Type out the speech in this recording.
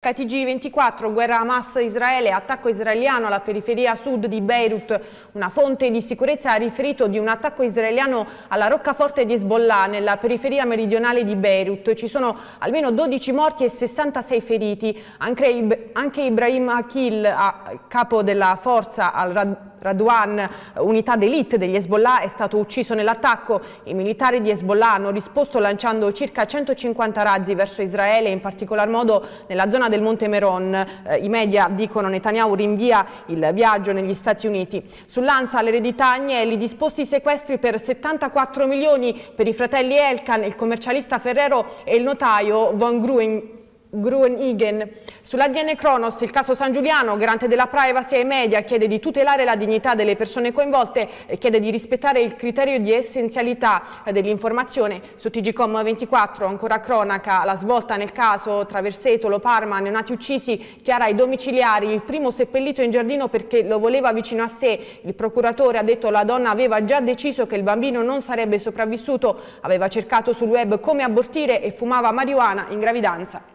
tocca a TG24, guerra Hamas-Israele, attacco israeliano alla periferia sud di Beirut. Una fonte di sicurezza ha riferito di un attacco israeliano alla roccaforte di Hezbollah nella periferia meridionale di Beirut. Ci sono almeno 12 morti e 66 feriti. Anche Ibrahim Akil, capo della forza al-Radwan, unità d'élite degli Hezbollah, è stato ucciso nell'attacco. I militari di Hezbollah hanno risposto lanciando circa 150 razzi verso Israele, in particolar modo nella zona del Monte Meron. I media dicono Netanyahu rinvia il viaggio negli Stati Uniti. Sull'Ansa, l'eredità Agnelli, disposti sequestri per 74 milioni per i fratelli Elkan, il commercialista Ferrero e il notaio von Gruenigen. Sull'ADN Kronos, il caso San Giuliano, garante della privacy ai media, chiede di tutelare la dignità delle persone coinvolte e chiede di rispettare il criterio di essenzialità dell'informazione. Su TGcom24 ancora cronaca, la svolta nel caso Traversetolo, Parma, neonati uccisi, Chiara ai domiciliari, il primo seppellito in giardino perché lo voleva vicino a sé. Il procuratore ha detto la donna aveva già deciso che il bambino non sarebbe sopravvissuto, aveva cercato sul web come abortire e fumava marijuana in gravidanza.